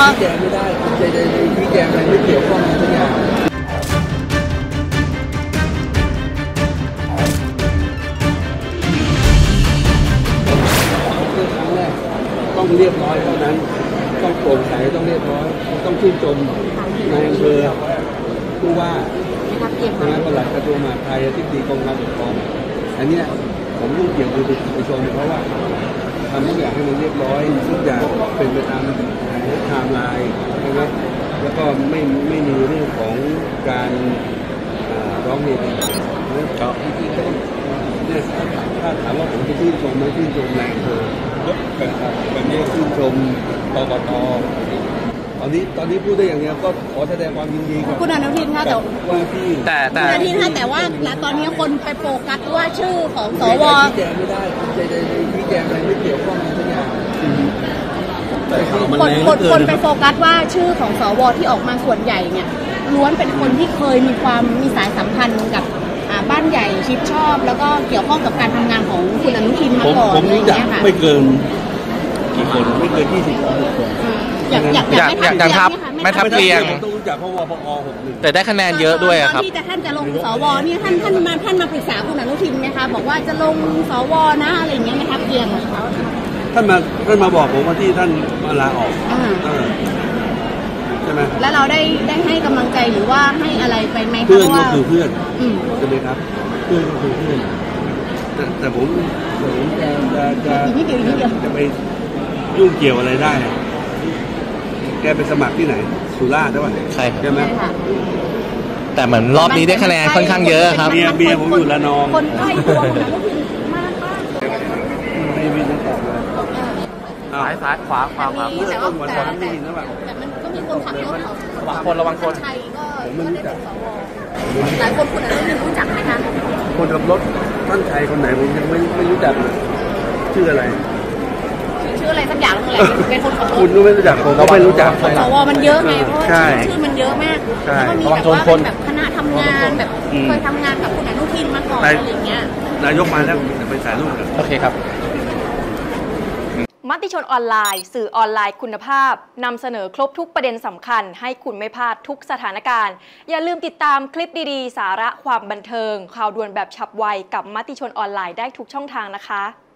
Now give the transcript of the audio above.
ชี้แจงไม่ได้ใจชี้แจงอะไรไม่เกี่ยวข้องทุกอย่างครั้งแรกต้องเรียบร้อยเท่านั้นต้องโปร่งใสต้องเรียบร้อยต้องชื่นชมนายอำเภอผู้ว่าคณะปลัดกระทรวงมหาดไทยอธิบดีกรมการปกครองอันนี้ผมยุ่งเกี่ยวกับไปชมเพราะว่าทำทุกอย่างให้มันเรียบร้อยทุกอย่างเป็นไปตามไทม์ไลน์นะครับแล้วก็ไม่มีเรื่องของการร้องเรียนนะครับเนี่ยถ้าถามว่าผมจะชื่นชมไหมชื่นชมนายอำเภอแบบนี้ชื่นชมกกต.ตอนนี้พูดได้อย่างเดียวก็ขอแสดงความยินดีกับคุณอนุทินค่ะแต่คุณอนุทินค่ะแต่ว่าตอนนี้คนไปโฟกัสว่าชื่อของสวชี้แจงไม่ได้ชี้แจงอะไรไม่เกี่ยวข้องทุกอย่างคนไปโฟกัสว่าชื่อของสวที่ออกมาส่วนใหญ่เนี่ยล้วนเป็นคนที่เคยมีสายสัมพันธ์กับบ้านใหญ่ชิดชอบแล้วก็เกี่ยวข้องกับการทำงานของคุณอนุทินมาก่อนผมรู้จักไม่เกินกี่คนไม่เกิน20 คนอย่างทัพแม่ทัพเรียงต้องรู้จักเพราะว่าปอ61 แต่ได้คะแนนเยอะด้วยครับที่ท่านจะลงสวเนี่ยท่านมาปรึกษาคุณอนุทินไหมคะบอกว่าจะลงสวนะอะไรอย่างเงี้ยแม่ทัพเรียงท่านมาบอกผมว่าที่ท่านมาลาออกใช่ไหมแล้วเราได้ให้กำลังใจหรือว่าให้อะไรไปไหมคะเพื่อนก็คือเพื่อนใช่ไหมครับเพื่อนก็คือเพื่อนแต่ผมจะไปยุ่งเกี่ยวอะไรได้แกไปสมัครที่ไหนสุราษฎร์ได้ป่ะใช่ไหมแต่เหมือนรอบนี้ได้คะแนนค่อนข้างเยอะครับเบียร์ผมอยู่ละนองคนใกล้ตัวนะก็คือมากไม่มีน้ำตกเลยซ้ายขวาแต่มันก็มีคนขับรถระวังคนไทยก็ได้เป็นสวหลายคนคุณอนุทินรู้จักไหมคะคนขับรถท่านชัยคนไหนผมยังไม่รู้จักเลยชื่ออะไรสักอย่างนั่นแหละเป็นคนขับรถคุณก็ไม่รู้จักผมก็ไม่รู้จักสวมันเยอะไงเพราะว่าชื่อมันเยอะมากแล้วก็มีแบบว่าเป็นแบบคณะทำงานแบบเคยทำงานกับคุณอนุทินมาก่อนอะไรอย่างเงี้ยนายกมาแล้วไปถ่ายรูปกันโอเคครับมติชนออนไลน์สื่อออนไลน์คุณภาพนำเสนอครบทุกประเด็นสำคัญให้คุณไม่พลาดทุกสถานการณ์อย่าลืมติดตามคลิปดีๆสาระความบันเทิงข่าวด่วนแบบฉับไวกับมติชนออนไลน์ได้ทุกช่องทางนะคะ